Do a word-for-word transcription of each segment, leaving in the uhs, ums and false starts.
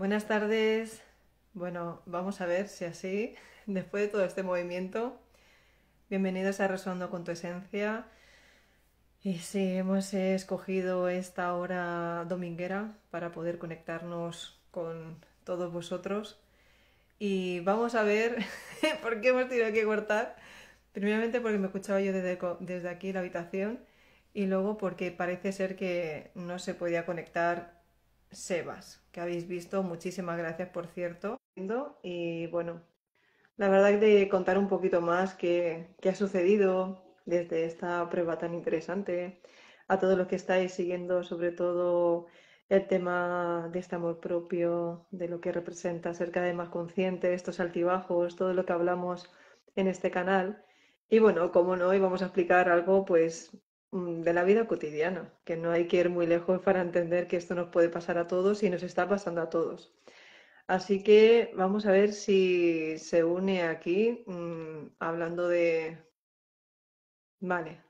Buenas tardes. Bueno, vamos a ver si así, después de todo este movimiento, bienvenidos a Resonando con tu Esencia. Y sí, hemos escogido esta hora dominguera para poder conectarnos con todos vosotros. Y vamos a ver por qué hemos tenido que cortar. Primeramente porque me escuchaba yo desde, co- desde aquí la habitación y luego porque parece ser que no se podía conectar Sebas, que habéis visto. Muchísimas gracias, por cierto. Y bueno, la verdad es de contar un poquito más qué, qué ha sucedido desde esta prueba tan interesante, a todos los que estáis siguiendo sobre todo el tema de este amor propio, de lo que representa ser cada vez más consciente, estos altibajos, todo lo que hablamos en este canal. Y bueno, como no, íbamos a explicar algo pues mm, de la vida cotidiana, que no hay que ir muy lejos para entender que esto nos puede pasar a todos y nos está pasando a todos. Así que vamos a ver si se une aquí, mm, hablando de... Vale,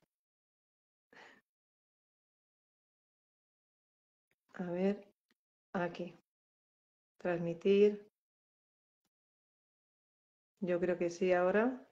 a ver, aquí, transmitir. Yo creo que sí ahora.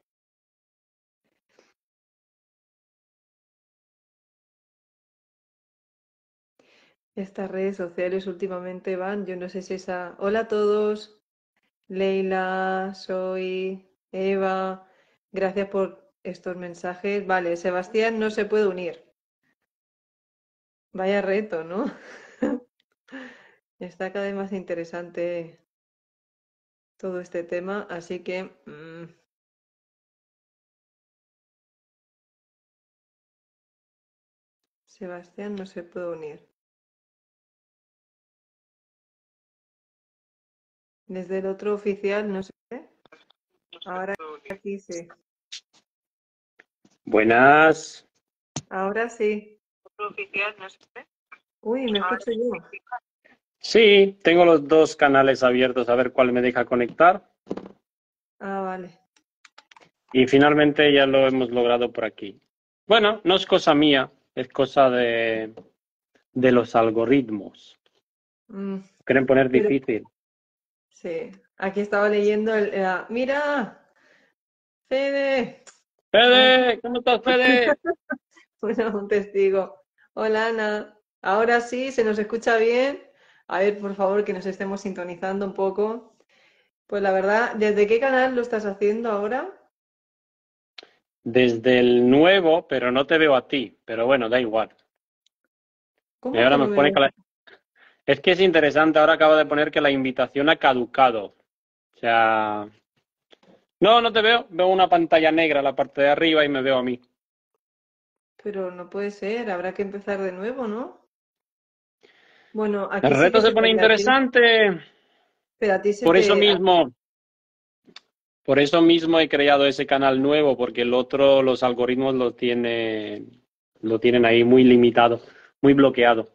Estas redes sociales últimamente van, yo no sé si esa... Hola a todos, Leila, soy Eva, gracias por estos mensajes. Vale, Sebastián no se puede unir. Vaya reto, ¿no? Está cada vez más interesante todo este tema, así que... mm, Sebastián no se puede unir. Desde el otro oficial, no sé. Ahora aquí sí. Buenas. Ahora sí. Uy, me escucho yo. Sí, tengo los dos canales abiertos a ver cuál me deja conectar. Ah, vale. Y finalmente ya lo hemos logrado por aquí. Bueno, no es cosa mía, es cosa de, de los algoritmos. Mm, Quieren poner pero difícil. sí. Aquí estaba leyendo el. la- ¡Mira! ¡Fede! Un, Fede, ¿cómo estás, Fede? bueno, un testigo. Hola, Ana. Ahora sí, se nos escucha bien. A ver, por favor, que nos estemos sintonizando un poco. Pues la verdad, ¿desde qué canal lo estás haciendo ahora? Desde el nuevo, pero no te veo a ti. Pero bueno, da igual. Y ¿Cómo que ahora no me me pone ves? que la... Es que es interesante, ahora acaba de poner que la invitación ha caducado. O sea, no, no te veo. Veo una pantalla negra en la parte de arriba y me veo a mí. Pero no puede ser, habrá que empezar de nuevo, ¿no? Bueno, El aquí sí que reto se se te pone ve a ti, interesante. pero a ti se Por eso te... a- mismo, por eso mismo he creado ese canal nuevo, porque el otro, los algoritmos lo tiene, lo tienen ahí muy limitado, muy bloqueado.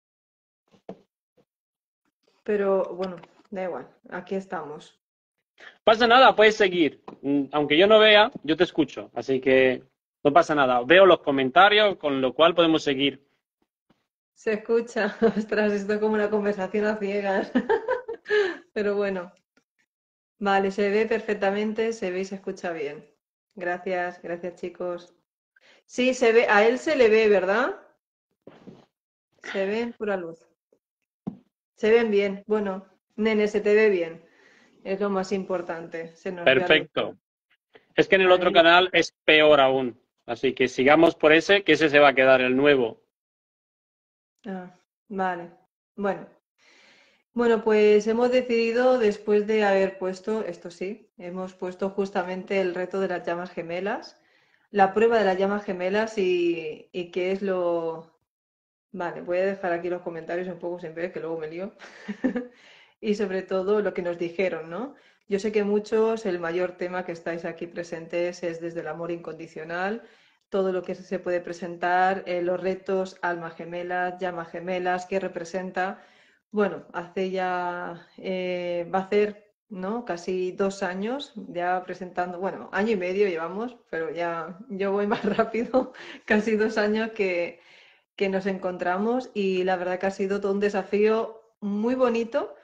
Pero bueno, da igual, aquí estamos. Pasa nada, puedes seguir. Mm, Aunque yo no vea, yo te escucho. Así que no pasa nada. Veo los comentarios, con lo cual podemos seguir. Se escucha, ostras, esto es como una conversación a ciegas. Pero bueno, vale, se ve perfectamente, se ve y se escucha bien. Gracias, gracias chicos. Sí, se ve, a él se le ve, ¿verdad? Se ve en pura luz. Se ven bien. Bueno, nene, se te ve bien. Es lo más importante. Se nos ve a los dos. Perfecto. Es que en el otro Ahí. canal es peor aún. Así que sigamos por ese, que ese se va a quedar el nuevo. Ah, vale. Bueno. Bueno, pues hemos decidido, después de haber puesto, esto sí, hemos puesto justamente el reto de las llamas gemelas, la prueba de las llamas gemelas y, y qué es lo... Vale, voy a dejar aquí los comentarios un poco sin ver, que luego me lío. Y sobre todo lo que nos dijeron, ¿no? Yo sé que muchos, el mayor tema que estáis aquí presentes es desde el amor incondicional, todo lo que se puede presentar, eh, los retos, alma gemelas, llamas gemelas, qué representa. Bueno, hace ya, eh, va a hacer, ¿no? Casi dos años ya presentando, bueno, año y medio llevamos, pero ya yo voy más rápido, casi dos años que, que nos encontramos y la verdad que ha sido todo un desafío muy bonito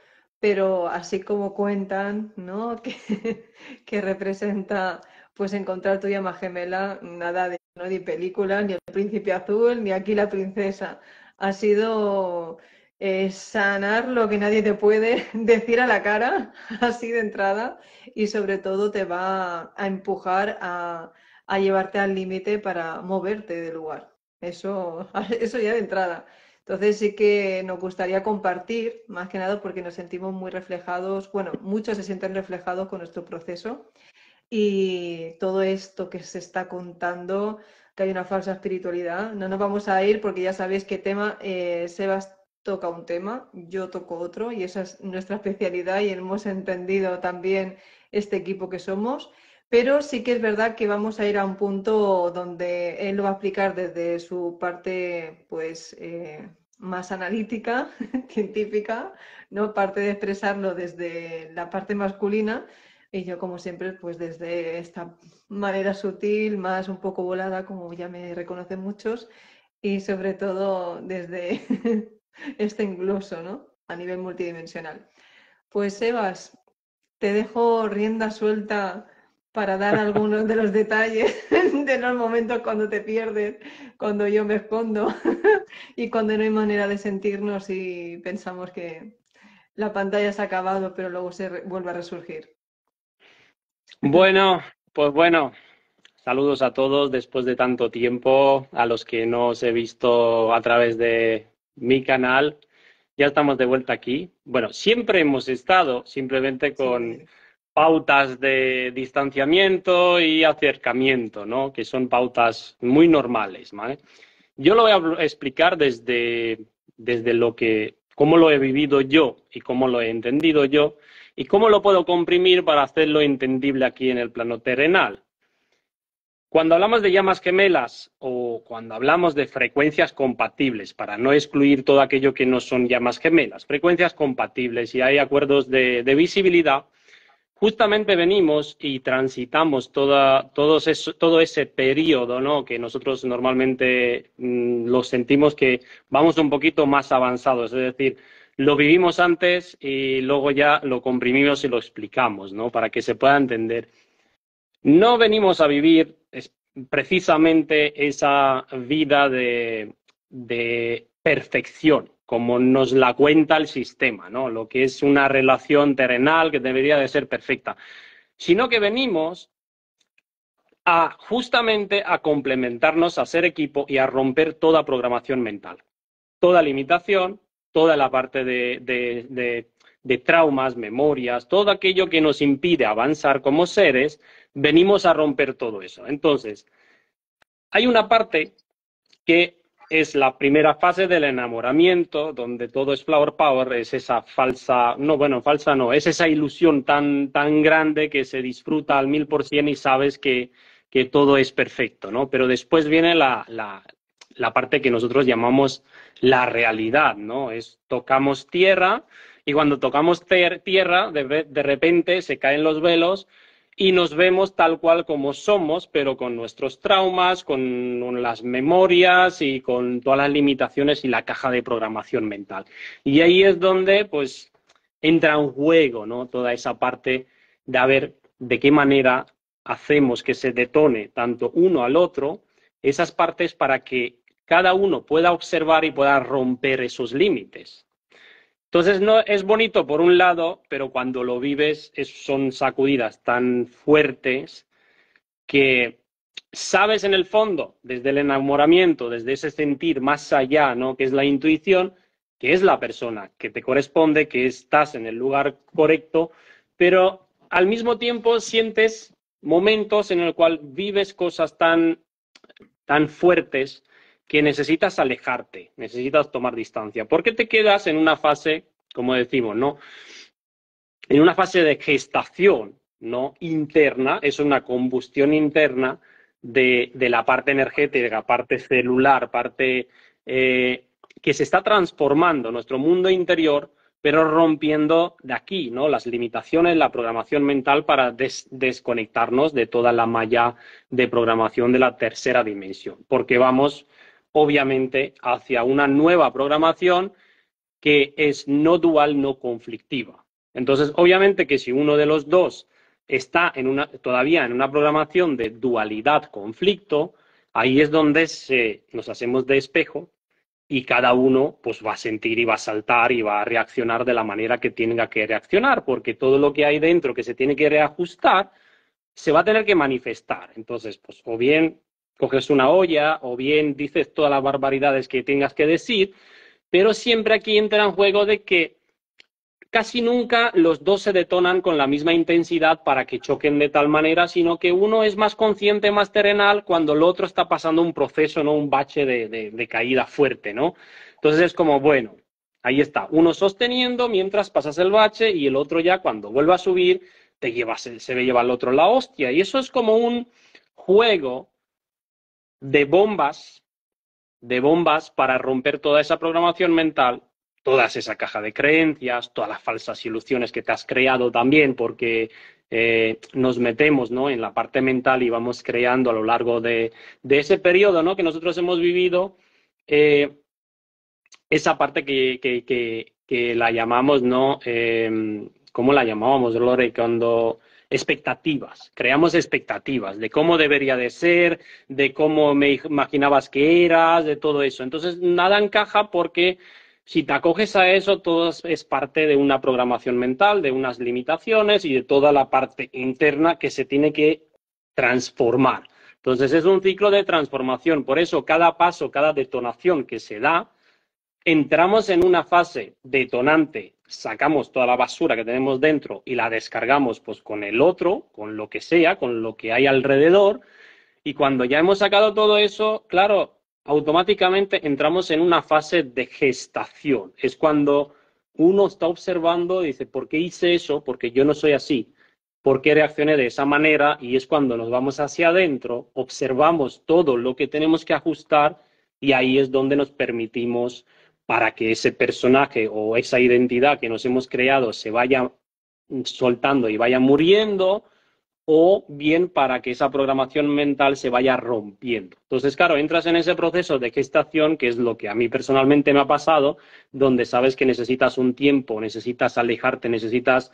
pero así como cuentan, ¿no? Que, que representa pues encontrar tu llama gemela, nada de no ni película, ni el príncipe azul, ni aquí la princesa. Ha sido eh, sanar lo que nadie te puede decir a la cara, así de entrada, y sobre todo te va a empujar a, a llevarte al límite para moverte del lugar. Eso, eso ya de entrada. Entonces sí que nos gustaría compartir, más que nada porque nos sentimos muy reflejados, bueno, muchos se sienten reflejados con nuestro proceso y todo esto que se está contando, que hay una falsa espiritualidad. No nos vamos a ir porque ya sabéis qué tema, eh, Sebas toca un tema, yo toco otro y esa es nuestra especialidad y hemos entendido también este equipo que somos. Pero sí que es verdad que vamos a ir a un punto donde él lo va a explicar desde su parte, pues, eh, más analítica, científica, ¿no? Parte de expresarlo desde la parte masculina y yo, como siempre, pues desde esta manera sutil, más un poco volada, como ya me reconocen muchos, y sobre todo desde este ingloso, ¿no? A nivel multidimensional. Pues Sebas, te dejo rienda suelta para dar algunos de los detalles de los momentos cuando te pierdes, cuando yo me escondo y cuando no hay manera de sentirnos y pensamos que la pantalla se ha acabado, pero luego se vuelve a resurgir. Bueno, pues bueno, saludos a todos después de tanto tiempo, a los que no os he visto a través de mi canal. Ya estamos de vuelta aquí. Bueno, siempre hemos estado, simplemente con Sí. pautas de distanciamiento y acercamiento, ¿no? Que son pautas muy normales, ¿vale? Yo lo voy a explicar desde, desde lo que, cómo lo he vivido yo y cómo lo he entendido yo y cómo lo puedo comprimir para hacerlo entendible aquí en el plano terrenal. Cuando hablamos de llamas gemelas o cuando hablamos de frecuencias compatibles, para no excluir todo aquello que no son llamas gemelas, frecuencias compatibles y hay acuerdos de, de visibilidad, justamente venimos y transitamos toda, todos eso, todo ese periodo, ¿no? Que nosotros normalmente mmm, lo sentimos que vamos un poquito más avanzados, es decir, lo vivimos antes y luego ya lo comprimimos y lo explicamos, ¿no? Para que se pueda entender. No venimos a vivir precisamente esa vida de, de perfección, como nos la cuenta el sistema, ¿no? Lo que es una relación terrenal que debería de ser perfecta, sino que venimos a justamente a complementarnos, a ser equipo y a romper toda programación mental, toda limitación, toda la parte de, de, de, de traumas, memorias, todo aquello que nos impide avanzar como seres, venimos a romper todo eso. Entonces, hay una parte que es la primera fase del enamoramiento, donde todo es flower power, es esa falsa, no, bueno, falsa no, es esa ilusión tan, tan grande que se disfruta al mil por cien y sabes que, que todo es perfecto, ¿no? Pero después viene la, la, la parte que nosotros llamamos la realidad, ¿no? Es tocamos tierra y cuando tocamos tierra, de, de repente se caen los velos y nos vemos tal cual como somos, pero con nuestros traumas, con las memorias y con todas las limitaciones y la caja de programación mental. Y ahí es donde pues entra en juego, ¿no? Toda esa parte de a ver de qué manera hacemos que se detone tanto uno al otro, esas partes para que cada uno pueda observar y pueda romper esos límites. Entonces, no, es bonito por un lado, pero cuando lo vives es, son sacudidas tan fuertes que sabes en el fondo, desde el enamoramiento, desde ese sentir más allá, ¿no? Que es la intuición, que es la persona que te corresponde, que estás en el lugar correcto, pero al mismo tiempo sientes momentos en el cual vives cosas tan, tan fuertes que necesitas alejarte, necesitas tomar distancia, porque te quedas en una fase, como decimos, ¿no? En una fase de gestación, ¿no? Interna, es una combustión interna de, de la parte energética, parte celular, parte eh, que se está transformando nuestro mundo interior, pero rompiendo de aquí, ¿no? Las limitaciones, la programación mental para des desconectarnos de toda la malla de programación de la tercera dimensión, porque vamos obviamente hacia una nueva programación que es no dual, no conflictiva. Entonces, obviamente que si uno de los dos está en una, todavía en una programación de dualidad, conflicto, ahí es donde se, nos hacemos de espejo y cada uno pues va a sentir y va a saltar y va a reaccionar de la manera que tenga que reaccionar, porque todo lo que hay dentro que se tiene que reajustar se va a tener que manifestar. Entonces, pues o bien coges una olla o bien dices todas las barbaridades que tengas que decir, pero siempre aquí entra en juego de que casi nunca los dos se detonan con la misma intensidad para que choquen de tal manera, sino que uno es más consciente, más terrenal, cuando el otro está pasando un proceso, ¿no? Un bache de, de, de caída fuerte, ¿no? Entonces es como, bueno, ahí está, uno sosteniendo mientras pasas el bache y el otro ya cuando vuelve a subir te lleva, se, se lleva al otro la hostia. Y eso es como un juego de bombas, de bombas para romper toda esa programación mental, toda esa caja de creencias, todas las falsas ilusiones que te has creado también, porque eh, nos metemos, ¿no?, en la parte mental y vamos creando a lo largo de, de ese periodo, ¿no?, que nosotros hemos vivido, eh, esa parte que, que, que, que, la llamamos, ¿no? Eh, ¿Cómo la llamábamos, Lore? Cuando expectativas, creamos expectativas de cómo debería de ser, de cómo me imaginabas que eras, de todo eso. Entonces, nada encaja porque si te acoges a eso, todo es parte de una programación mental, de unas limitaciones y de toda la parte interna que se tiene que transformar. Entonces, es un ciclo de transformación. Por eso, cada paso, cada detonación que se da, entramos en una fase detonante, sacamos toda la basura que tenemos dentro y la descargamos pues con el otro, con lo que sea, con lo que hay alrededor, y cuando ya hemos sacado todo eso, claro, automáticamente entramos en una fase de gestación. Es cuando uno está observando y dice, ¿por qué hice eso? Porque yo no soy así. ¿Por qué reaccioné de esa manera? Y es cuando nos vamos hacia adentro, observamos todo lo que tenemos que ajustar y ahí es donde nos permitimos, para que ese personaje o esa identidad que nos hemos creado se vaya soltando y vaya muriendo, o bien para que esa programación mental se vaya rompiendo. Entonces, claro, entras en ese proceso de gestación, que es lo que a mí personalmente me ha pasado, donde sabes que necesitas un tiempo, necesitas alejarte, necesitas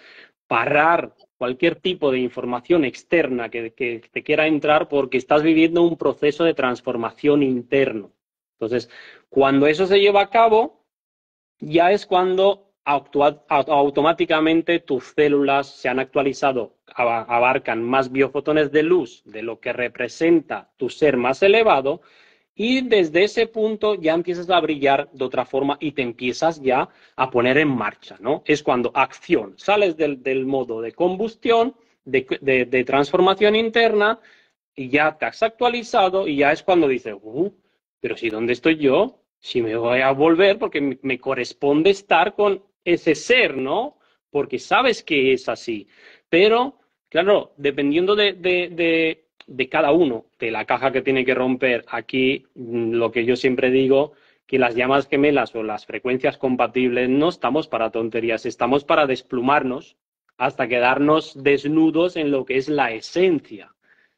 parar cualquier tipo de información externa que, que te quiera entrar porque estás viviendo un proceso de transformación interno. Entonces, cuando eso se lleva a cabo, ya es cuando automáticamente tus células se han actualizado, abarcan más biofotones de luz de lo que representa tu ser más elevado, y desde ese punto ya empiezas a brillar de otra forma y te empiezas ya a poner en marcha, ¿no? Es cuando acción, sales del, del modo de combustión, de, de, de transformación interna, y ya te has actualizado y ya es cuando dices, uh, pero si ¿dónde estoy yo? Si me voy a volver porque me, me corresponde estar con ese ser, ¿no? Porque sabes que es así. Pero, claro, dependiendo de, de, de, de cada uno, de la caja que tiene que romper, aquí lo que yo siempre digo, que las llamas gemelas o las frecuencias compatibles no estamos para tonterías, estamos para desplumarnos hasta quedarnos desnudos en lo que es la esencia.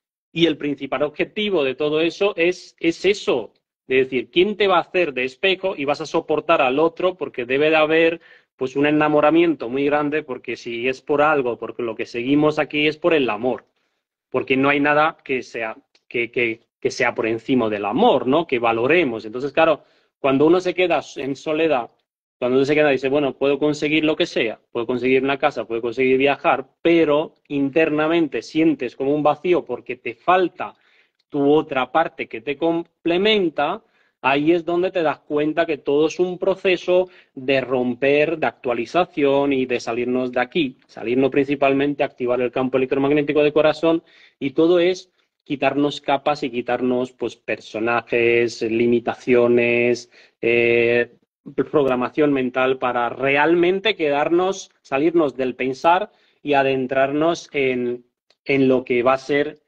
Y el principal objetivo de todo eso es, es eso, de decir, ¿quién te va a hacer de espejo y vas a soportar al otro? Porque debe de haber pues un enamoramiento muy grande, porque si es por algo, porque lo que seguimos aquí es por el amor, porque no hay nada que sea, que, que, que sea por encima del amor, ¿no? Que valoremos. Entonces, claro, cuando uno se queda en soledad, cuando uno se queda y dice, bueno, puedo conseguir lo que sea, puedo conseguir una casa, puedo conseguir viajar, pero internamente sientes como un vacío porque te falta tu otra parte que te complementa, ahí es donde te das cuenta que todo es un proceso de romper, de actualización y de salirnos de aquí, salirnos principalmente, activar el campo electromagnético del corazón, y todo es quitarnos capas y quitarnos pues personajes, limitaciones, eh, programación mental para realmente quedarnos, salirnos del pensar y adentrarnos en, en lo que va a ser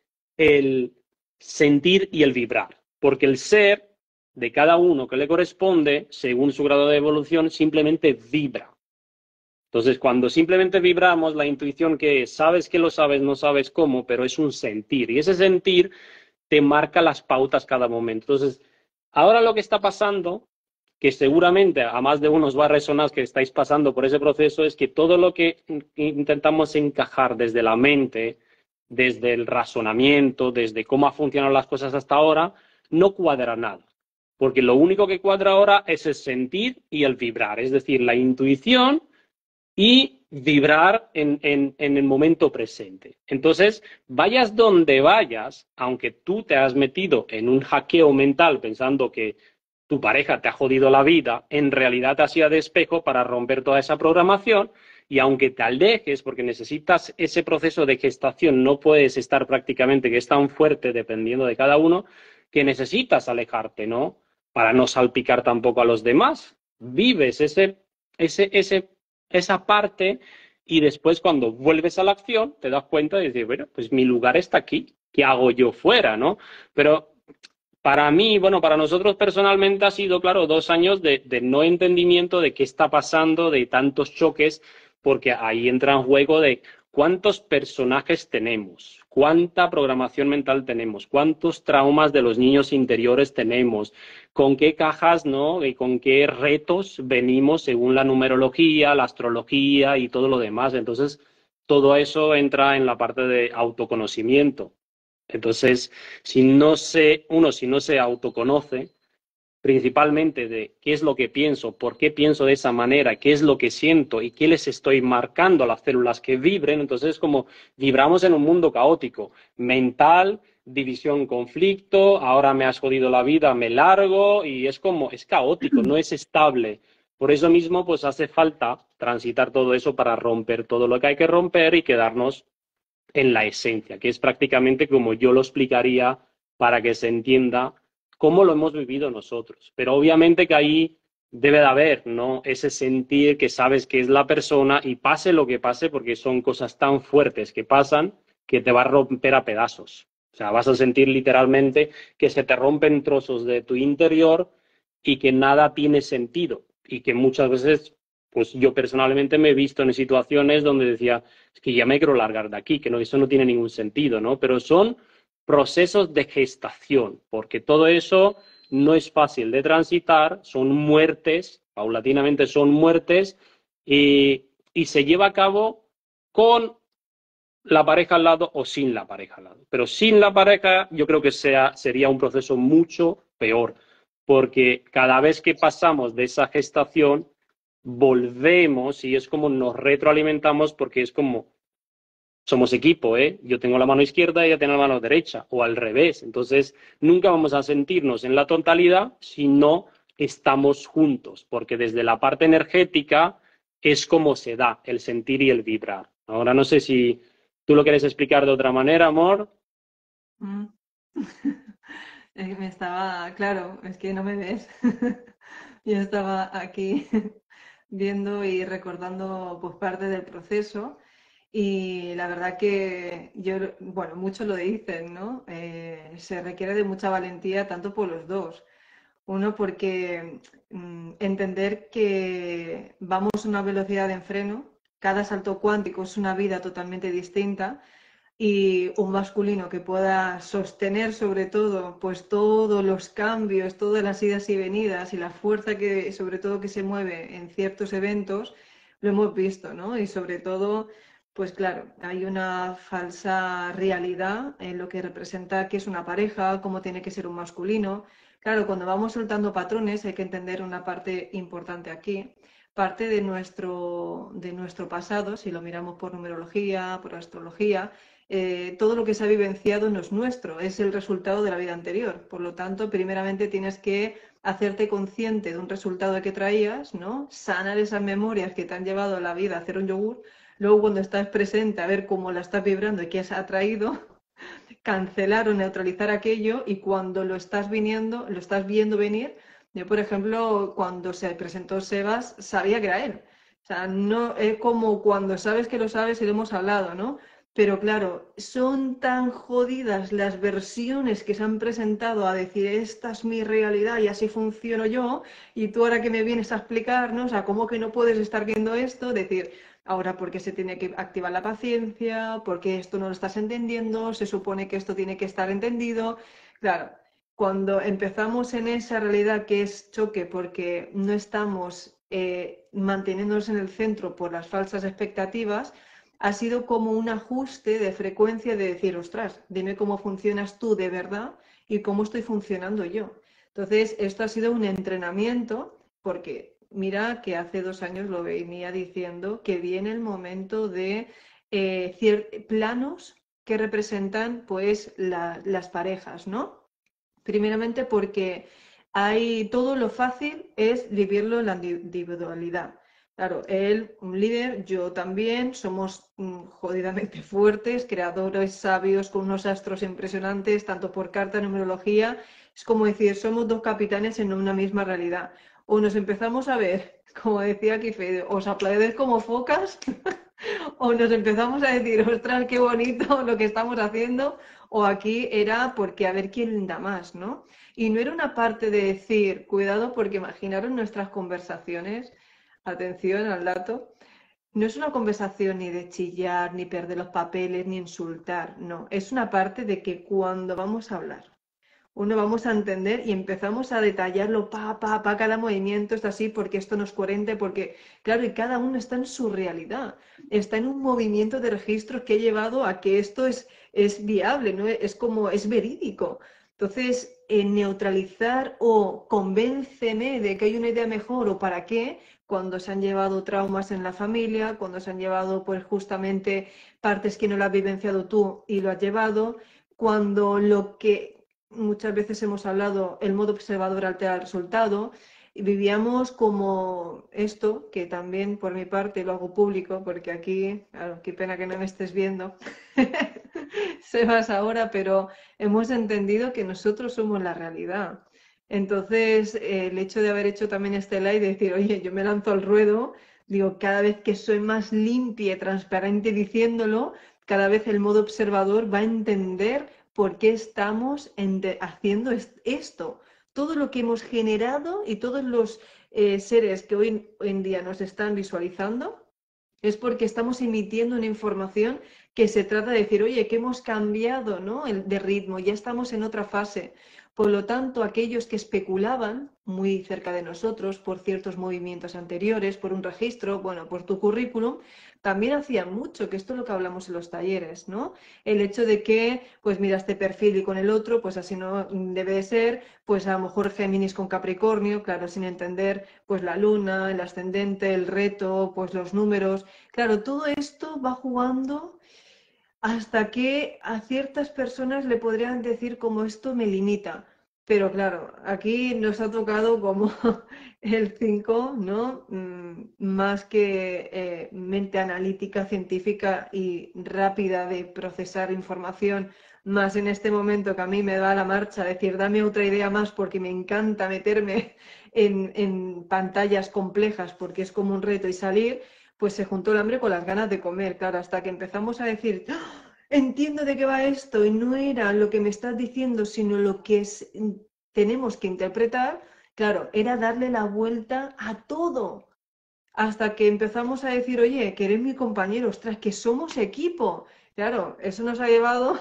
el sentir y el vibrar, porque el ser de cada uno que le corresponde, según su grado de evolución, simplemente vibra. Entonces, cuando simplemente vibramos, la intuición que es, sabes que lo sabes, no sabes cómo, pero es un sentir, y ese sentir te marca las pautas cada momento. Entonces, ahora lo que está pasando, que seguramente a más de uno os va a resonar que estáis pasando por ese proceso, es que todo lo que intentamos encajar desde la mente, desde el razonamiento, desde cómo han funcionado las cosas hasta ahora, no cuadra nada. Porque lo único que cuadra ahora es el sentir y el vibrar, es decir, la intuición y vibrar en, en, en el momento presente. Entonces, vayas donde vayas, aunque tú te has metido en un hackeo mental pensando que tu pareja te ha jodido la vida, en realidad te ha sido de espejo para romper toda esa programación, y aunque te alejes, porque necesitas ese proceso de gestación, no puedes estar prácticamente, que es tan fuerte dependiendo de cada uno, que necesitas alejarte, ¿no? Para no salpicar tampoco a los demás. Vives ese, ese, ese, esa parte y después cuando vuelves a la acción te das cuenta de decir, bueno, pues mi lugar está aquí, ¿qué hago yo fuera, no? Pero para mí, bueno, para nosotros personalmente ha sido, claro, dos años de, de no entendimiento de qué está pasando, de tantos choques, porque ahí entra en juego de cuántos personajes tenemos, cuánta programación mental tenemos, cuántos traumas de los niños interiores tenemos, con qué cajas, ¿no? Y con qué retos venimos según la numerología, la astrología y todo lo demás. Entonces, todo eso entra en la parte de autoconocimiento. Entonces, si no se, uno si no se autoconoce, principalmente de qué es lo que pienso, por qué pienso de esa manera, qué es lo que siento y qué les estoy marcando a las células que vibren, entonces es como vibramos en un mundo caótico, mental, división, conflicto, ahora me has jodido la vida, me largo, y es como, es caótico, no es estable. Por eso mismo, pues hace falta transitar todo eso para romper todo lo que hay que romper y quedarnos en la esencia, que es prácticamente como yo lo explicaría para que se entienda cómo lo hemos vivido nosotros. Pero obviamente que ahí debe de haber, ¿no? Ese sentir que sabes que es la persona y pase lo que pase, porque son cosas tan fuertes que pasan que te va a romper a pedazos. O sea, vas a sentir literalmente que se te rompen trozos de tu interior y que nada tiene sentido y que muchas veces, pues yo personalmente me he visto en situaciones donde decía, es que ya me quiero largar de aquí, que no, eso no tiene ningún sentido, ¿no? Pero son procesos de gestación, porque todo eso no es fácil de transitar, son muertes, paulatinamente son muertes, y, y se lleva a cabo con la pareja al lado o sin la pareja al lado. Pero sin la pareja yo creo que sea, sería un proceso mucho peor, porque cada vez que pasamos de esa gestación, volvemos y es como nos retroalimentamos porque es como somos equipo, ¿eh? Yo tengo la mano izquierda y ella tiene la mano derecha, o al revés. Entonces, nunca vamos a sentirnos en la totalidad si no estamos juntos, porque desde la parte energética es como se da el sentir y el vibrar. Ahora no sé si tú lo quieres explicar de otra manera, amor. Mm. Eh, Me estaba, claro, es que no me ves. Yo estaba aquí viendo y recordando pues parte del proceso y la verdad que yo, bueno, muchos lo dicen, ¿no? Eh, se requiere de mucha valentía tanto por los dos. Uno porque mm, entender que vamos a una velocidad de freno, cada salto cuántico es una vida totalmente distinta y un masculino que pueda sostener sobre todo pues todos los cambios, todas las idas y venidas y la fuerza que sobre todo que se mueve en ciertos eventos, lo hemos visto, ¿no? Y sobre todo, pues claro, hay una falsa realidad en lo que representa que es una pareja, cómo tiene que ser un masculino. Claro, cuando vamos soltando patrones hay que entender una parte importante aquí. Parte de nuestro, de nuestro pasado, si lo miramos por numerología, por astrología, eh, todo lo que se ha vivenciado no es nuestro, es el resultado de la vida anterior. Por lo tanto, primeramente tienes que hacerte consciente de un resultado que traías, ¿no? Sanar esas memorias que te han llevado a la vida a hacer un yogur. Luego, cuando estás presente, a ver cómo la estás vibrando y qué has atraído, cancelar o neutralizar aquello y cuando lo estás viniendo, lo estás viendo venir, yo por ejemplo, cuando se presentó Sebas, sabía que era él. O sea, no es como cuando sabes que lo sabes y lo hemos hablado, ¿no? Pero claro, son tan jodidas las versiones que se han presentado a decir esta es mi realidad y así funciono yo, y tú ahora que me vienes a explicarnos, o sea, ¿cómo que no puedes estar viendo esto? Decir, ahora, ¿por qué se tiene que activar la paciencia? ¿Por qué esto no lo estás entendiendo? Se supone que esto tiene que estar entendido. Claro, cuando empezamos en esa realidad que es choque porque no estamos eh, manteniéndonos en el centro por las falsas expectativas, ha sido como un ajuste de frecuencia de decir, ostras, dime cómo funcionas tú de verdad y cómo estoy funcionando yo. Entonces, esto ha sido un entrenamiento porque mira que hace dos años lo venía diciendo que viene el momento de eh, planos que representan pues la, las parejas, ¿no? Primeramente porque hay todo lo fácil es vivirlo en la individualidad. Claro, él, un líder, yo también, somos mm, jodidamente fuertes, creadores sabios con unos astros impresionantes, tanto por carta, numerología. Es como decir, somos dos capitanes en una misma realidad. O nos empezamos a ver, como decía Kife, os aplaudéis como focas, o nos empezamos a decir, ostras, qué bonito lo que estamos haciendo, o aquí era porque a ver quién da más, ¿no? Y no era una parte de decir, cuidado, porque imaginaros nuestras conversaciones, atención al dato, no es una conversación ni de chillar, ni perder los papeles, ni insultar, no, es una parte de que cuando vamos a hablar, uno vamos a entender y empezamos a detallarlo, pa, pa, pa, cada movimiento está así, porque esto no es coherente, porque, claro, y cada uno está en su realidad, está en un movimiento de registros que ha llevado a que esto es, es viable, ¿no? Es como, es verídico. Entonces, eh, neutralizar o convénceme de que hay una idea mejor o para qué, cuando se han llevado traumas en la familia, cuando se han llevado, pues, justamente partes que no lo has vivenciado tú y lo has llevado, cuando lo que muchas veces hemos hablado, el modo observador altera el resultado, y vivíamos como esto, que también por mi parte lo hago público, porque aquí, claro, qué pena que no me estés viendo, Sebas ahora, pero hemos entendido que nosotros somos la realidad. Entonces, eh, el hecho de haber hecho también este live y decir, oye, yo me lanzo al ruedo, digo, cada vez que soy más limpia y transparente diciéndolo, cada vez el modo observador va a entender por qué estamos haciendo esto. Todo lo que hemos generado y todos los eh, seres que hoy en día nos están visualizando es porque estamos emitiendo una información que se trata de decir, oye, que hemos cambiado, ¿no? El, de ritmo, ya estamos en otra fase. Por lo tanto, aquellos que especulaban muy cerca de nosotros por ciertos movimientos anteriores, por un registro, bueno, por tu currículum, también hacían mucho, que esto es lo que hablamos en los talleres, ¿no? El hecho de que, pues mira este perfil y con el otro, pues así no debe de ser, pues a lo mejor Géminis con Capricornio, claro, sin entender pues la luna, el ascendente, el reto, pues los números. Claro, todo esto va jugando hasta que a ciertas personas le podrían decir como esto me limita. Pero claro, aquí nos ha tocado como el cinco, ¿no? Mm, más que eh, mente analítica, científica y rápida de procesar información, más en este momento que a mí me da la marcha, decir, dame otra idea más porque me encanta meterme en, en pantallas complejas porque es como un reto y salir, pues se juntó el hambre con las ganas de comer, claro, hasta que empezamos a decir, ¡ah! Entiendo de qué va esto y no era lo que me estás diciendo, sino lo que es, tenemos que interpretar, claro, era darle la vuelta a todo, hasta que empezamos a decir, oye, que eres mi compañero, ostras, que somos equipo. Claro, eso nos ha llevado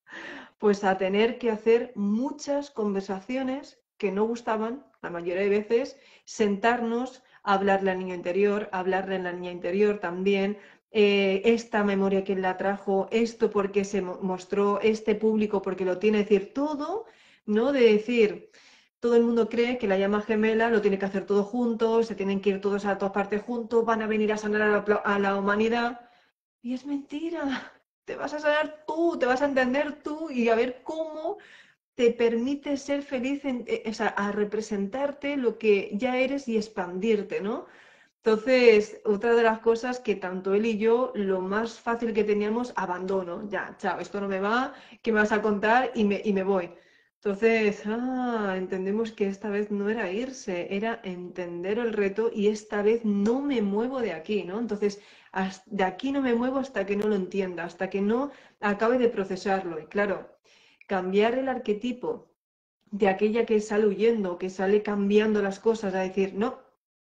pues a tener que hacer muchas conversaciones que no gustaban, la mayoría de veces, sentarnos, hablarle al niño interior, hablarle a la niña interior también, eh, esta memoria quién la trajo, esto porque se mostró, este público porque lo tiene, decir, todo, ¿no? De decir, todo el mundo cree que la llama gemela lo tiene que hacer todo juntos, se tienen que ir todos a todas partes juntos, van a venir a sanar a la, a la humanidad. Y es mentira. Te vas a sanar tú, te vas a entender tú y a ver cómo te permite ser feliz, en, eh, o sea, a representarte lo que ya eres y expandirte, ¿no? Entonces, otra de las cosas que tanto él y yo, lo más fácil que teníamos, abandono. Ya, chao, esto no me va, ¿qué me vas a contar? Y me, y me voy. Entonces, ah, entendemos que esta vez no era irse, era entender el reto y esta vez no me muevo de aquí, ¿no? Entonces, de aquí no me muevo hasta que no lo entienda, hasta que no acabe de procesarlo. Y claro, cambiar el arquetipo de aquella que sale huyendo, que sale cambiando las cosas, a decir, no,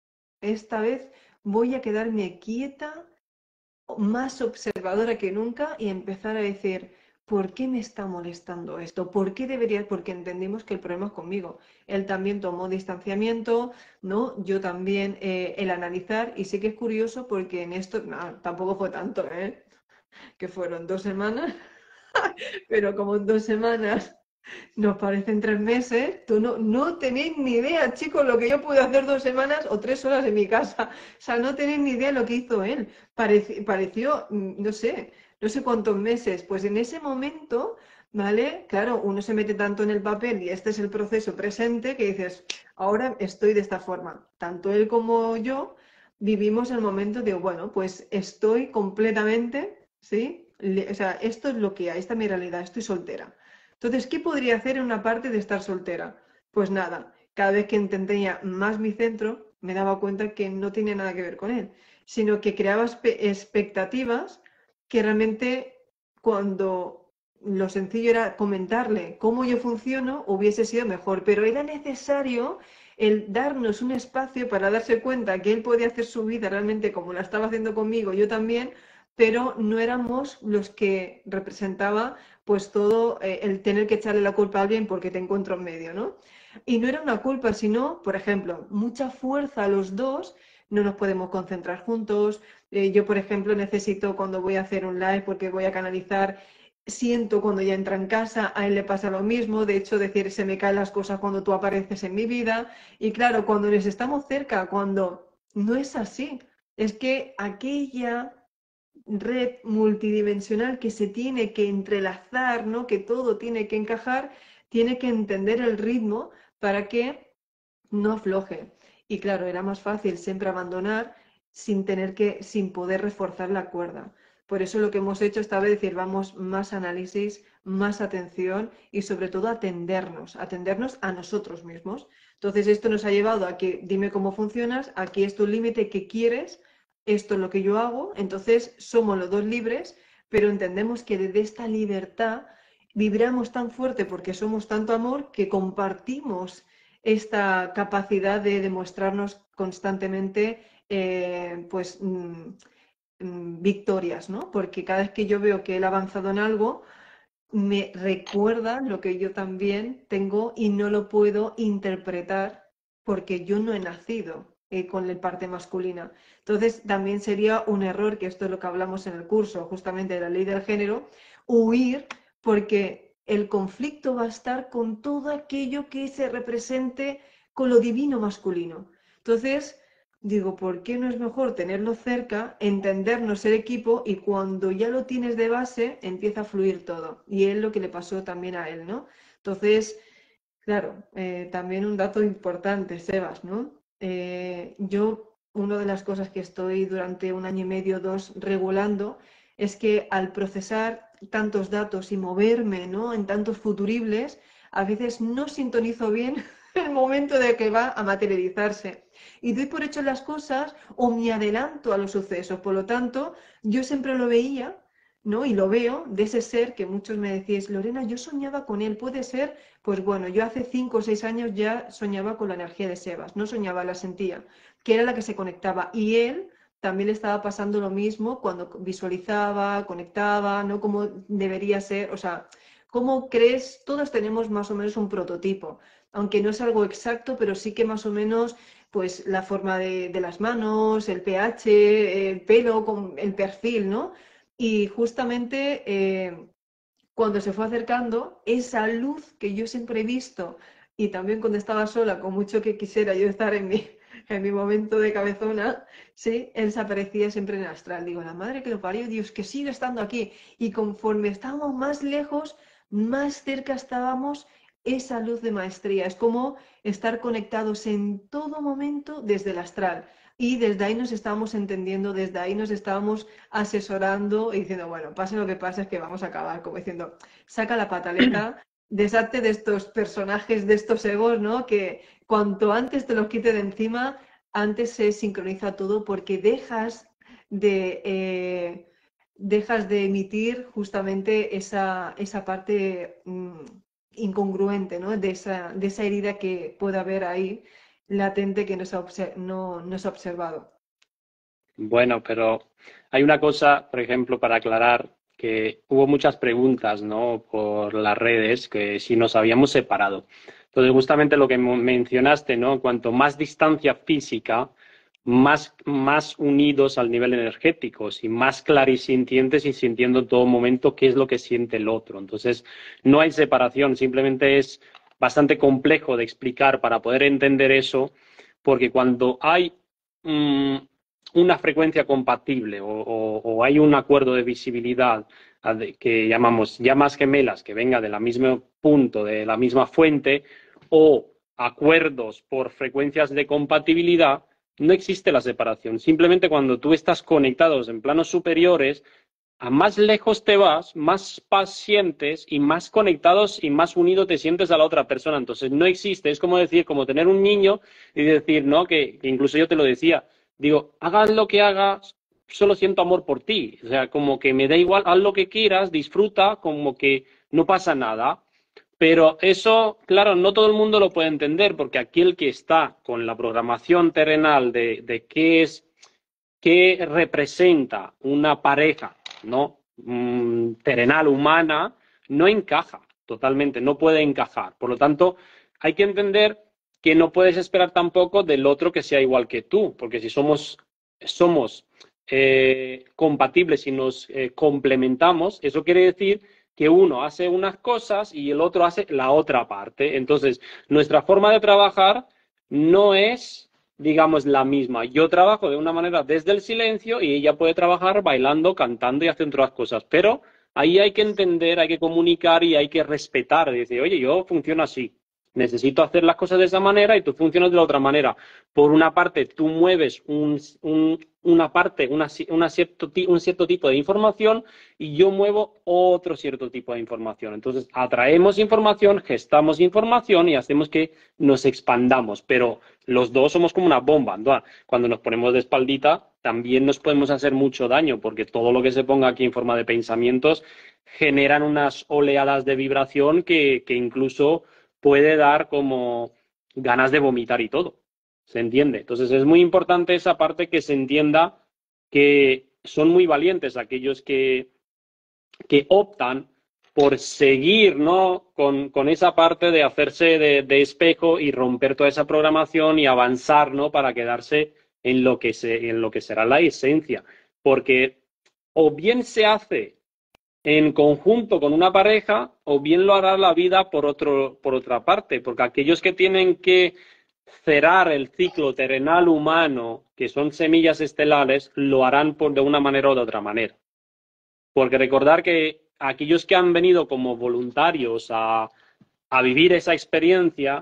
esta vez voy a quedarme quieta, más observadora que nunca y empezar a decir, ¿por qué me está molestando esto? ¿Por qué debería? Porque entendimos que el problema es conmigo. Él también tomó distanciamiento, ¿no? Yo también eh, el analizar, y sí que es curioso porque en esto, no, tampoco fue tanto, ¿eh? Que fueron dos semanas, pero como en dos semanas nos parecen tres meses, tú no, no tenéis ni idea, chicos, lo que yo pude hacer dos semanas o tres horas en mi casa. O sea, no tenéis ni idea lo que hizo él. Pareci- pareció, mm, no sé, no sé cuántos meses. Pues en ese momento, ¿vale? Claro, uno se mete tanto en el papel y este es el proceso presente que dices, ahora estoy de esta forma. Tanto él como yo vivimos el momento de, bueno, pues estoy completamente, ¿sí? Le- O sea, esto es lo que hay, esta es mi realidad, estoy soltera. Entonces, ¿qué podría hacer en una parte de estar soltera? Pues nada, cada vez que entendía más mi centro, me daba cuenta que no tenía nada que ver con él, sino que creaba espe- expectativas que realmente cuando lo sencillo era comentarle cómo yo funciono, hubiese sido mejor, pero era necesario el darnos un espacio para darse cuenta que él podía hacer su vida realmente como la estaba haciendo conmigo, yo también, pero no éramos los que representaba pues todo eh, el tener que echarle la culpa a alguien porque te encuentro en medio, ¿no? Y no era una culpa, sino, por ejemplo, mucha fuerza a los dos, no nos podemos concentrar juntos. Eh, yo, por ejemplo, necesito cuando voy a hacer un live porque voy a canalizar, siento cuando ya entra en casa, a él le pasa lo mismo, de hecho, decir, se me caen las cosas cuando tú apareces en mi vida. Y claro, cuando les estamos cerca, cuando no es así, es que aquella red multidimensional que se tiene que entrelazar, ¿no? Que todo tiene que encajar, tiene que entender el ritmo para que no afloje. Y claro, era más fácil siempre abandonar sin tener que, sin poder reforzar la cuerda. Por eso lo que hemos hecho esta vez es decir, vamos más análisis, más atención y sobre todo atendernos, atendernos a nosotros mismos. Entonces esto nos ha llevado a que dime cómo funcionas, aquí es tu límite, qué quieres, esto es lo que yo hago, entonces somos los dos libres, pero entendemos que desde esta libertad vibramos tan fuerte porque somos tanto amor que compartimos esta capacidad de demostrarnos constantemente eh, pues mm, mm, victorias, ¿no? Porque cada vez que yo veo que él ha avanzado en algo, me recuerda lo que yo también tengo y no lo puedo interpretar porque yo no he nacido eh, con la parte masculina. Entonces, también sería un error, que esto es lo que hablamos en el curso, justamente de la ley del género, huir porque el conflicto va a estar con todo aquello que se represente con lo divino masculino. Entonces, digo, ¿por qué no es mejor tenerlo cerca, entendernos el equipo y cuando ya lo tienes de base empieza a fluir todo? Y es lo que le pasó también a él, ¿no? Entonces, claro, eh, también un dato importante, Sebas, ¿no? Eh, yo, una de las cosas que estoy durante un año y medio, dos, regulando, es que al procesar tantos datos y moverme, ¿no? En tantos futuribles, a veces no sintonizo bien el momento de que va a materializarse. Y doy por hecho las cosas o me adelanto a los sucesos. Por lo tanto, yo siempre lo veía, ¿no? Y lo veo de ese ser que muchos me decís, Lorena, yo soñaba con él, puede ser. Pues bueno, yo hace cinco o seis años ya soñaba con la energía de Sebas, no soñaba, la sentía, que era la que se conectaba. Y él también le estaba pasando lo mismo cuando visualizaba, conectaba, ¿no? Como debería ser, o sea, ¿cómo crees? Todos tenemos más o menos un prototipo, aunque no es algo exacto, pero sí que más o menos, pues la forma de, de las manos, el pH, el pelo, con el perfil, ¿no? Y justamente... Eh, cuando se fue acercando, esa luz que yo siempre he visto y también cuando estaba sola, con mucho que quisiera yo estar en mi, en mi momento de cabezona, sí, él se aparecía siempre en el astral. Digo, la madre que lo parió, Dios, que sigue estando aquí. Y conforme estábamos más lejos, más cerca estábamos esa luz de maestría. Es como estar conectados en todo momento desde el astral. Y desde ahí nos estábamos entendiendo, desde ahí nos estábamos asesorando y diciendo, bueno, pase lo que pase, es que vamos a acabar, como diciendo, saca la pataleta, deshazte de estos personajes, de estos egos, ¿no? Que cuanto antes te los quite de encima, antes se sincroniza todo porque dejas de, eh, dejas de emitir justamente esa, esa parte mm, incongruente, ¿no? De esa, de esa herida que puede haber ahí latente que no se ha, obse- no, no se ha observado. Bueno, pero hay una cosa, por ejemplo, para aclarar. que hubo muchas preguntas, ¿no? Por las redes, que si nos habíamos separado. Entonces, justamente lo que mencionaste, ¿no? Cuanto más distancia física, más, más unidos al nivel energético, y más clarisintientes y sintiendo en todo momento qué es lo que siente el otro. Entonces, no hay separación, simplemente es bastante complejo de explicar para poder entender eso, porque cuando hay mmm, una frecuencia compatible o, o, o hay un acuerdo de visibilidad que llamamos llamas gemelas, que venga del mismo punto, de la misma fuente, o acuerdos por frecuencias de compatibilidad, no existe la separación. Simplemente cuando tú estás conectados en planos superiores, a más lejos te vas, más paz sientes y más conectados y más unido te sientes a la otra persona. Entonces no existe, es como decir, como tener un niño y decir, ¿no? Que, que incluso yo te lo decía, digo, hagas lo que hagas, solo siento amor por ti. O sea, como que me da igual, haz lo que quieras, disfruta, como que no pasa nada. Pero eso, claro, no todo el mundo lo puede entender, porque aquel que está con la programación terrenal de, de qué es, qué representa una pareja, ¿no? Mm, terrenal, humana, no encaja totalmente, no puede encajar. Por lo tanto, hay que entender que no puedes esperar tampoco del otro que sea igual que tú, porque si somos, somos eh, compatibles y nos eh, complementamos, eso quiere decir que uno hace unas cosas y el otro hace la otra parte. Entonces, nuestra forma de trabajar no es, digamos, la misma. Yo trabajo de una manera desde el silencio y ella puede trabajar bailando, cantando y haciendo otras cosas. Pero ahí hay que entender, hay que comunicar y hay que respetar. Decir, oye, yo funciono así. Necesito hacer las cosas de esa manera y tú funcionas de la otra manera. Por una parte, tú mueves un, un, una parte, una, una cierto, un cierto tipo de información y yo muevo otro cierto tipo de información. Entonces, atraemos información, gestamos información y hacemos que nos expandamos. Pero los dos somos como una bomba, ¿no? Cuando nos ponemos de espaldita, también nos podemos hacer mucho daño, porque todo lo que se ponga aquí en forma de pensamientos generan unas oleadas de vibración que, que incluso puede dar como ganas de vomitar y todo. ¿Se entiende? Entonces es muy importante esa parte, que se entienda que son muy valientes aquellos que, que optan por seguir, ¿no? con, con esa parte de hacerse de, de espejo y romper toda esa programación y avanzar, ¿no? Para quedarse en lo que se, en lo que será la esencia. Porque o bien se hace en conjunto con una pareja, o bien lo hará la vida por, otro, por otra parte, porque aquellos que tienen que cerrar el ciclo terrenal humano, que son semillas estelares, lo harán por, de una manera o de otra manera. Porque recordar que aquellos que han venido como voluntarios a, a vivir esa experiencia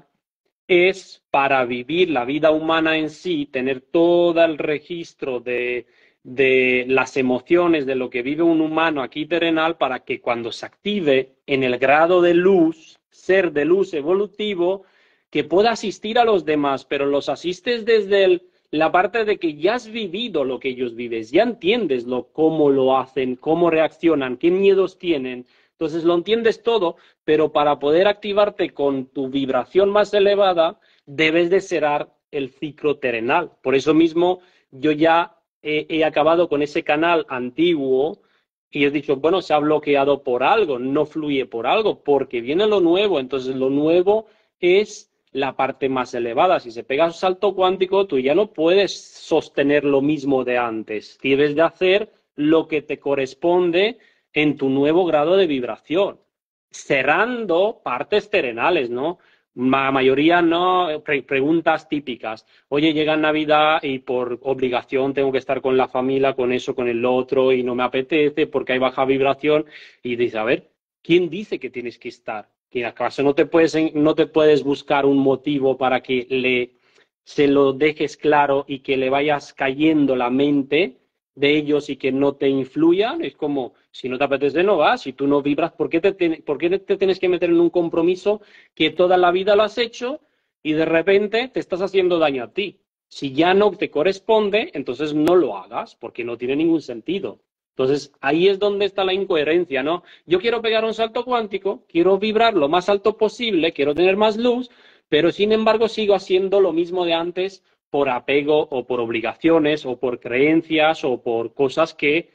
es para vivir la vida humana en sí, tener todo el registro de de las emociones, de lo que vive un humano aquí terrenal, para que cuando se active en el grado de luz, ser de luz evolutivo, que pueda asistir a los demás, pero los asistes desde el, la parte de que ya has vivido lo que ellos viven, ya entiendes lo, cómo lo hacen, cómo reaccionan, qué miedos tienen. Entonces lo entiendes todo, pero para poder activarte con tu vibración más elevada, debes de cerrar el ciclo terrenal. Por eso mismo yo ya He, he acabado con ese canal antiguo y he dicho, bueno, se ha bloqueado por algo, no fluye por algo, porque viene lo nuevo. Entonces lo nuevo es la parte más elevada. Si se pega un salto cuántico, tú ya no puedes sostener lo mismo de antes. Debes de hacer lo que te corresponde en tu nuevo grado de vibración, cerrando partes terrenales, ¿no? La mayoría no, pre preguntas típicas. Oye, llega Navidad y por obligación tengo que estar con la familia, con eso, con el otro, y no me apetece porque hay baja vibración. Y dice, a ver, ¿quién dice que tienes que estar? ¿Que acaso no te puedes, no te puedes buscar un motivo para que le, se lo dejes claro y que le vayas cayendo la mente de ellos y que no te influyan? Es como, si no te apetece, no vas. Si tú no vibras, ¿por qué te, por qué te tienes que meter en un compromiso que toda la vida lo has hecho y de repente te estás haciendo daño a ti? Si ya no te corresponde, entonces no lo hagas, porque no tiene ningún sentido. Entonces, ahí es donde está la incoherencia, ¿no? Yo quiero pegar un salto cuántico, quiero vibrar lo más alto posible, quiero tener más luz, pero sin embargo sigo haciendo lo mismo de antes, por apego o por obligaciones o por creencias o por cosas que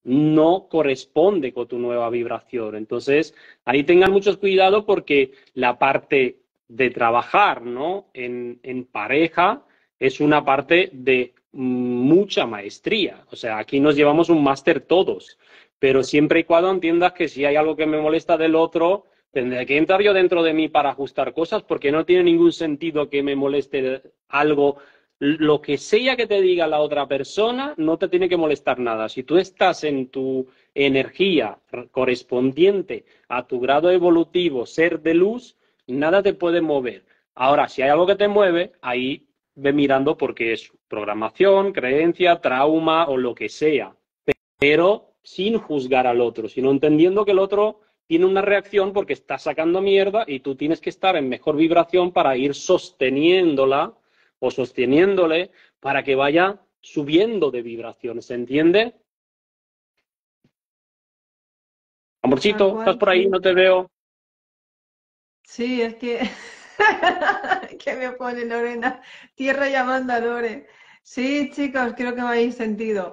no corresponde con tu nueva vibración. Entonces, ahí tengan mucho cuidado porque la parte de trabajar, ¿no? en, en pareja es una parte de mucha maestría. O sea, aquí nos llevamos un máster todos, pero siempre y cuando entiendas que si hay algo que me molesta del otro, tendré que entrar yo dentro de mí para ajustar cosas, porque no tiene ningún sentido que me moleste algo. Lo que sea que te diga la otra persona no te tiene que molestar nada. Si tú estás en tu energía correspondiente a tu grado evolutivo, ser de luz, nada te puede mover. Ahora, si hay algo que te mueve, ahí ve mirando porque es programación, creencia, trauma o lo que sea, pero sin juzgar al otro, sino entendiendo que el otro tiene una reacción porque está sacando mierda y tú tienes que estar en mejor vibración para ir sosteniéndola o sosteniéndole para que vaya subiendo de vibración, ¿se entiende? Tal Amorcito, ¿estás cual, por ahí? sí. No te veo. Sí, es que... ¿Qué me pone Lorena? Tierra llamando a Lore. Sí, chicos, creo que me habéis sentido.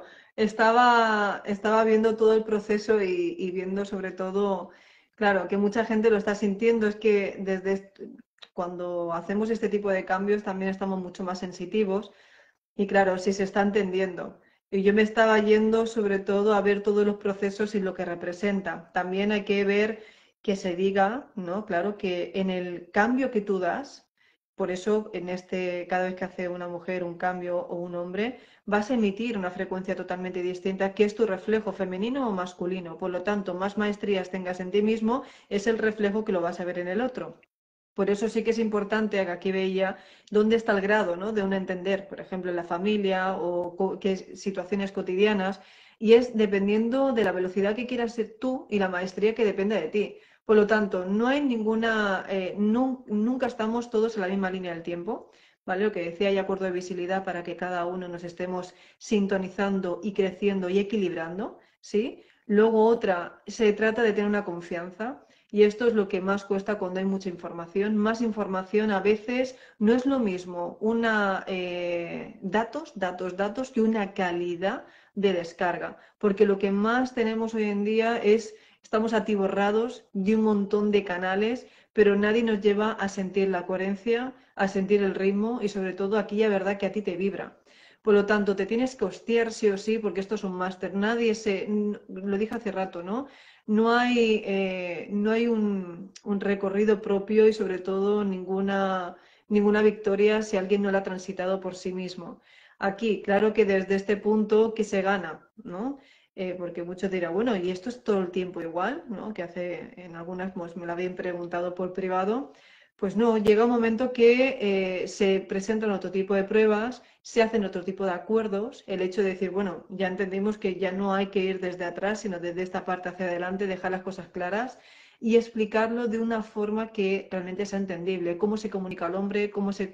Estaba, estaba viendo todo el proceso y, y viendo sobre todo, claro, que mucha gente lo está sintiendo. Es que desde est- cuando hacemos este tipo de cambios también estamos mucho más sensitivos. Y claro, sí se está entendiendo. Y yo me estaba yendo sobre todo a ver todos los procesos y lo que representa. También hay que ver que se diga, ¿no? Claro, que en el cambio que tú das, por eso en este, cada vez que hace una mujer un cambio o un hombre, vas a emitir una frecuencia totalmente distinta, que es tu reflejo femenino o masculino. Por lo tanto, más maestrías tengas en ti mismo, es el reflejo que lo vas a ver en el otro. Por eso sí que es importante, que aquí veía dónde está el grado, ¿no? De un entender, por ejemplo, en la familia o co- qué situaciones cotidianas, y es dependiendo de la velocidad que quieras ser tú y la maestría que depende de ti. Por lo tanto, no hay ninguna, eh, nun- nunca estamos todos en la misma línea del tiempo, ¿vale? Lo que decía, hay acuerdo de visibilidad para que cada uno nos estemos sintonizando y creciendo y equilibrando, ¿sí? Luego otra, se trata de tener una confianza. Y esto es lo que más cuesta cuando hay mucha información. Más información a veces no es lo mismo una eh, datos, datos, datos que una calidad de descarga. Porque lo que más tenemos hoy en día es, estamos atiborrados de un montón de canales, pero nadie nos lleva a sentir la coherencia, a sentir el ritmo y sobre todo aquella verdad que a ti te vibra. Por lo tanto, te tienes que hostiar sí o sí, porque esto es un máster. Nadie se, lo dije hace rato, ¿no? No hay, eh, no hay un, un recorrido propio y sobre todo ninguna, ninguna victoria si alguien no la ha transitado por sí mismo. Aquí, claro que desde este punto que se gana, ¿no? Eh, porque muchos dirán, bueno, y esto es todo el tiempo igual, ¿no? Que hace en algunas, pues me lo habían preguntado por privado. Pues no, llega un momento que eh, se presentan otro tipo de pruebas, se hacen otro tipo de acuerdos. El hecho de decir, bueno, ya entendimos que ya no hay que ir desde atrás, sino desde esta parte hacia adelante, dejar las cosas claras y explicarlo de una forma que realmente sea entendible. Cómo se comunica al hombre, cómo se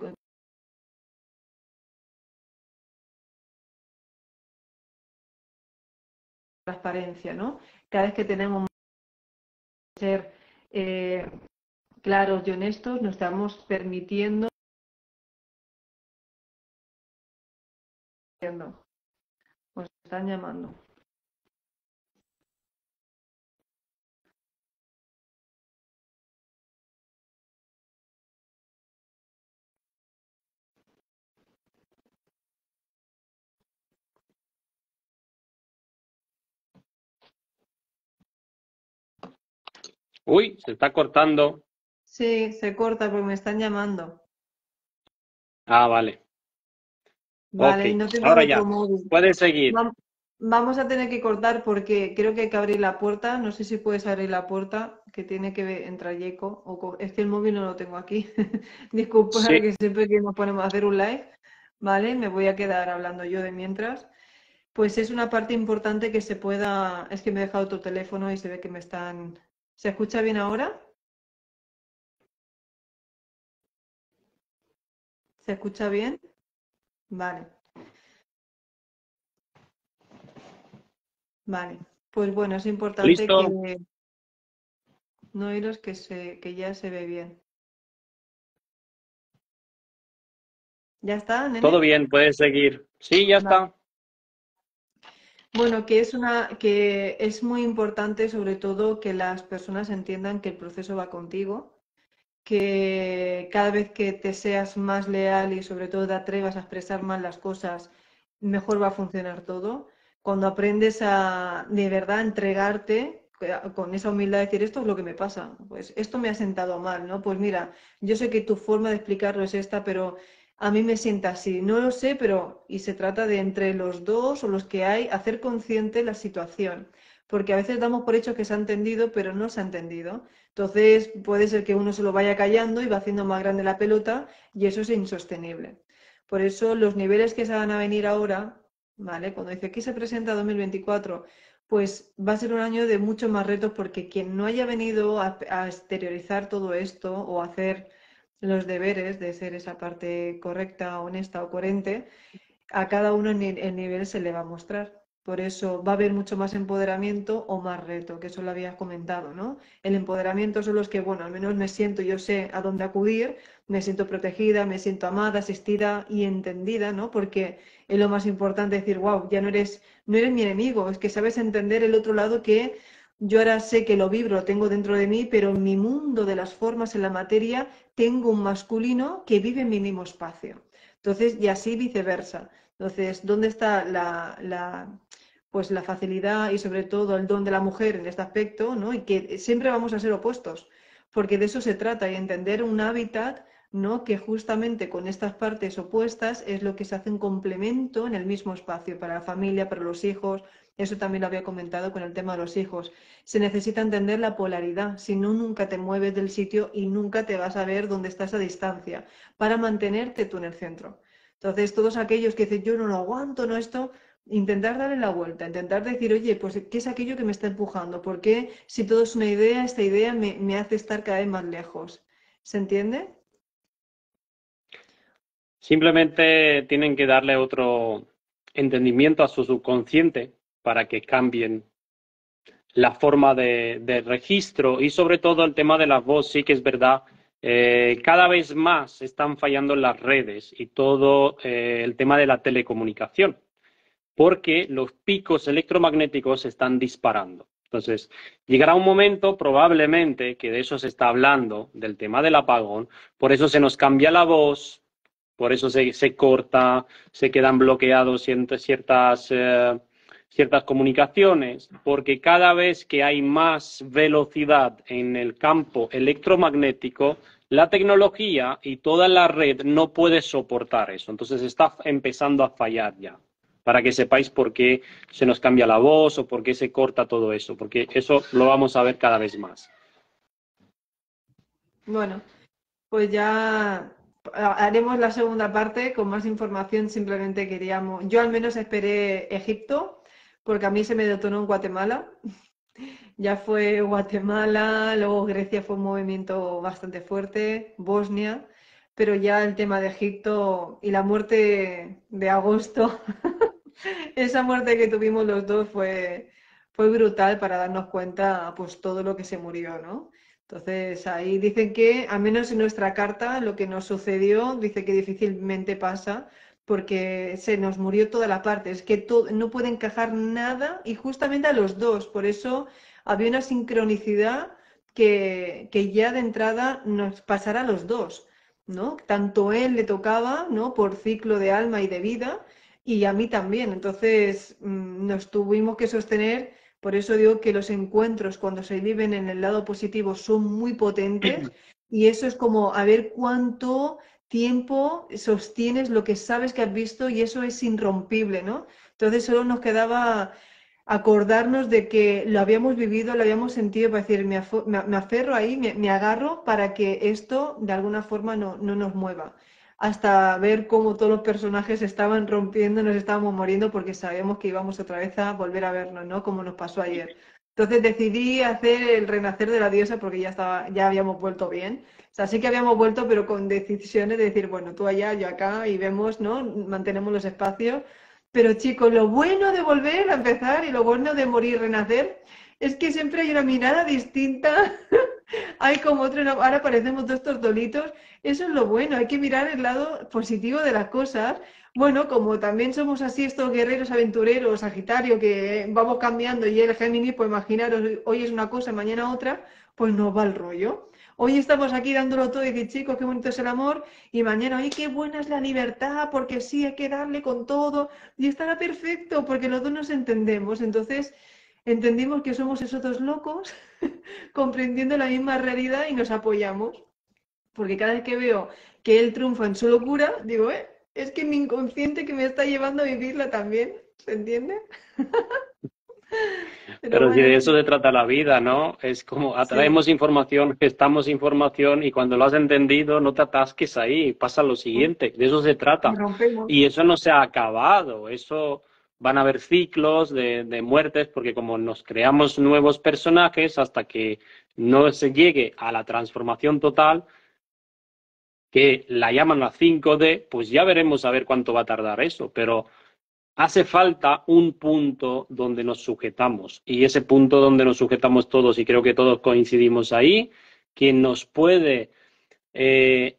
transparencia, ¿no? Cada vez que tenemos que ser eh, claros y honestos, nos estamos permitiendo. Nos están llamando. Uy, se está cortando. Sí, se corta porque me están llamando. Ah, vale. Ok, Vale, y no tengo el ahora otro ya. móvil. Puedes seguir. Vam- Vamos a tener que cortar porque creo que hay que abrir la puerta. No sé si puedes abrir la puerta, que tiene que ver- entrar Yeco. O co- es que el móvil no lo tengo aquí. Disculpa Sí. que siempre que nos ponemos a hacer un live, ¿vale? Me voy a quedar hablando yo de mientras. Pues es una parte importante que se pueda. Es que me he dejado tu teléfono y se ve que me están. ¿Se escucha bien ahora? ¿Se escucha bien? Vale, vale. Pues bueno, es importante que ¿Listo? no oíros que se, que ya se ve bien. ¿Ya está, Todo nene? bien, puedes seguir. Sí, ya Vale. está. Bueno, que es una, que es muy importante sobre todo que las personas entiendan que el proceso va contigo, que cada vez que te seas más leal y sobre todo te atrevas a expresar más las cosas, mejor va a funcionar todo. Cuando aprendes a de verdad entregarte eh, con esa humildad, decir esto es lo que me pasa, pues esto me ha sentado mal, ¿no? Pues mira, yo sé que tu forma de explicarlo es esta, pero a mí me sienta así, no lo sé, pero y se trata de entre los dos o los que hay hacer consciente la situación, porque a veces damos por hecho que se ha entendido, pero no se ha entendido. Entonces puede ser que uno se lo vaya callando y va haciendo más grande la pelota y eso es insostenible. Por eso los niveles que se van a venir ahora, ¿vale? Cuando dice que se presenta dos mil veinticuatro, pues va a ser un año de muchos más retos porque quien no haya venido a, a exteriorizar todo esto o a hacer los deberes de ser esa parte correcta, honesta o coherente, a cada uno el nivel se le va a mostrar. Por eso va a haber mucho más empoderamiento o más reto, que eso lo habías comentado, ¿no? El empoderamiento son los que, bueno, al menos me siento, yo sé a dónde acudir, me siento protegida, me siento amada, asistida y entendida, ¿no? Porque es lo más importante decir, wow, ya no eres, no eres mi enemigo, es que sabes entender el otro lado que yo ahora sé que lo vibro, lo tengo dentro de mí, pero en mi mundo de las formas, en la materia, tengo un masculino que vive en mi mismo espacio. Entonces, y así viceversa. Entonces, ¿dónde está la, la, pues la facilidad y sobre todo el don de la mujer en este aspecto, ¿no? Y que siempre vamos a ser opuestos, porque de eso se trata, y entender un hábitat, ¿no? Que justamente con estas partes opuestas es lo que se hace un complemento en el mismo espacio para la familia, para los hijos. Eso también lo había comentado con el tema de los hijos. Se necesita entender la polaridad, si no, nunca te mueves del sitio y nunca te vas a ver dónde estás a distancia, para mantenerte tú en el centro. Entonces, todos aquellos que dicen, yo no lo aguanto, no esto, intentar darle la vuelta, intentar decir, oye, pues, ¿qué es aquello que me está empujando? ¿Por qué, si todo es una idea, esta idea me, me hace estar cada vez más lejos? ¿Se entiende? Simplemente tienen que darle otro entendimiento a su subconsciente para que cambien la forma de, de registro y sobre todo el tema de la voz, sí que es verdad. Eh, cada vez más están fallando las redes y todo eh, el tema de la telecomunicación, porque los picos electromagnéticos se están disparando. Entonces, llegará un momento probablemente que de eso se está hablando, del tema del apagón, por eso se nos cambia la voz, por eso se, se corta, se quedan bloqueados ciertas, eh, ciertas comunicaciones, porque cada vez que hay más velocidad en el campo electromagnético, la tecnología y toda la red no puede soportar eso. Entonces está empezando a fallar ya. Para que sepáis por qué se nos cambia la voz o por qué se corta todo eso, porque eso lo vamos a ver cada vez más. Bueno, pues ya haremos la segunda parte con más información. Simplemente queríamos, yo al menos esperé Egipto, porque a mí se me detonó en Guatemala. Ya fue Guatemala, luego Grecia fue un movimiento bastante fuerte, Bosnia, pero ya el tema de Egipto y la muerte de agosto, esa muerte que tuvimos los dos fue, fue brutal para darnos cuenta pues todo lo que se murió, ¿no? Entonces ahí dicen que, al menos en nuestra carta, lo que nos sucedió, dice que difícilmente pasa porque se nos murió toda la parte, es que to- no puede encajar nada y justamente a los dos, por eso había una sincronicidad que, que ya de entrada nos pasará a los dos, ¿no? Tanto él le tocaba, ¿no? Por ciclo de alma y de vida, y a mí también. Entonces mm, nos tuvimos que sostener, por eso digo que los encuentros cuando se viven en el lado positivo son muy potentes, y eso es como a ver cuánto tiempo sostienes lo que sabes que has visto y eso es irrompible, ¿no? Entonces solo nos quedaba acordarnos de que lo habíamos vivido, lo habíamos sentido, para decir, me, afo- me- me aferro ahí, me, me agarro para que esto de alguna forma no, no nos mueva. Hasta ver cómo todos los personajes se estaban rompiendo, nos estábamos muriendo porque sabíamos que íbamos otra vez a volver a vernos, ¿no? Como nos pasó ayer. Entonces decidí hacer el renacer de la diosa porque ya estaba, ya habíamos vuelto bien. O sea, sí que habíamos vuelto, pero con decisiones de decir, bueno, tú allá, yo acá, y vemos, ¿no? Mantenemos los espacios. Pero chicos, lo bueno de volver a empezar y lo bueno de morir y renacer es que siempre hay una mirada distinta Hay como otro, no- ahora parecemos dos tortolitos. Eso es lo bueno, hay que mirar el lado positivo de las cosas. Bueno, como también somos así estos guerreros aventureros, Sagitario, que vamos cambiando y el Géminis, pues imaginaros, hoy es una cosa, mañana otra, pues nos va el rollo. Hoy estamos aquí dándolo todo y decir, chicos, qué bonito es el amor, y mañana, oye, qué buena es la libertad, porque sí, hay que darle con todo, y estará perfecto, porque los dos nos entendemos. Entonces, entendimos que somos esos dos locos comprendiendo la misma realidad y nos apoyamos. Porque cada vez que veo que él triunfa en su locura, digo, eh, es que mi inconsciente que me está llevando a vivirla también, ¿se entiende? Pero Pero si bueno, de eso chicos, se trata la vida, ¿no? Es como sí, atraemos información, gestamos información y cuando lo has entendido no te atasques ahí, pasa lo siguiente, de eso se nos trata. rompemos. Y eso no se ha acabado, eso van a haber ciclos de, de muertes porque como nos creamos nuevos personajes hasta que no se llegue a la transformación total, que la llaman la cinco D, pues ya veremos a ver cuánto va a tardar eso, pero hace falta un punto donde nos sujetamos y ese punto donde nos sujetamos todos, y creo que todos coincidimos ahí, quien nos puede eh,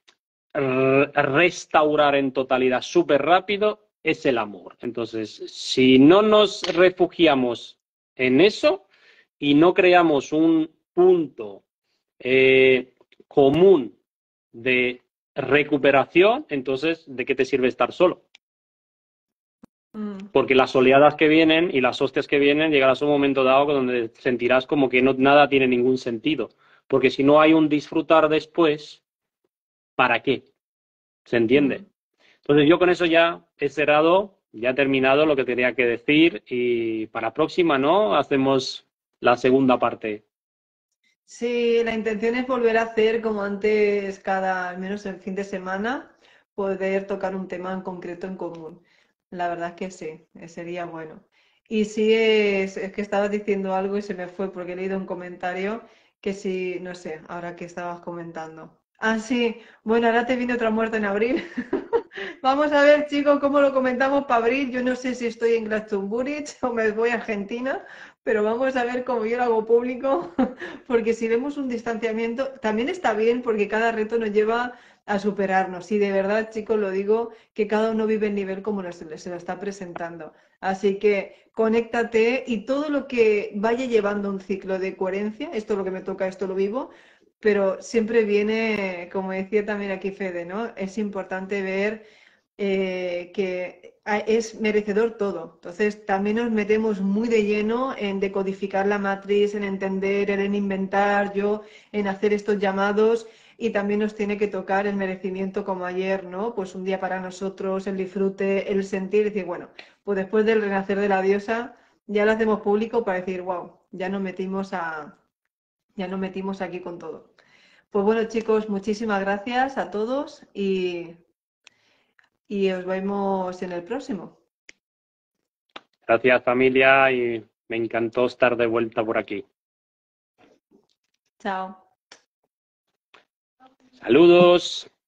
restaurar en totalidad súper rápido es el amor. Entonces, si no nos refugiamos en eso y no creamos un punto eh, común de recuperación, entonces, ¿de qué te sirve estar solo? Mm, Porque las oleadas que vienen y las hostias que vienen, llegarás a un momento dado donde sentirás como que no, nada tiene ningún sentido. Porque si no hay un disfrutar después, ¿para qué? ¿Se entiende? mm. Entonces yo con eso ya he cerrado, ya he terminado lo que tenía que decir y para la próxima, ¿no? Hacemos la segunda parte. Sí, la intención es volver a hacer como antes, cada, al menos el fin de semana, poder tocar un tema en concreto en común. La verdad es que sí, eh, sería bueno. Y sí, es, es que estabas diciendo algo y se me fue porque he leído un comentario que sí, no sé, ahora que estabas comentando. Ah, sí, bueno, ahora te viene otra muerte en abril. Vamos a ver, chicos, cómo lo comentamos para abril. Yo no sé si estoy en Glastonbury o me voy a Argentina, pero vamos a ver cómo yo lo hago público. Porque si vemos un distanciamiento, también está bien porque cada reto nos lleva a superarnos. Y de verdad, chicos, lo digo, que cada uno vive el nivel como se le- se lo está presentando. Así que conéctate y todo lo que vaya llevando un ciclo de coherencia, esto es lo que me toca, esto lo vivo, pero siempre viene, como decía también aquí Fede, ¿no? Es importante ver eh, que es merecedor todo. Entonces, también nos metemos muy de lleno en decodificar la matriz, en entender, en inventar yo, en hacer estos llamados y también nos tiene que tocar el merecimiento como ayer, ¿no? Pues un día para nosotros, el disfrute, el sentir, decir, bueno, pues después del renacer de la diosa ya lo hacemos público para decir, wow, ya nos metimos a, ya nos metimos aquí con todo. Pues bueno, chicos, muchísimas gracias a todos y y os vemos en el próximo. Gracias familia y me encantó estar de vuelta por aquí. Chao. Saludos.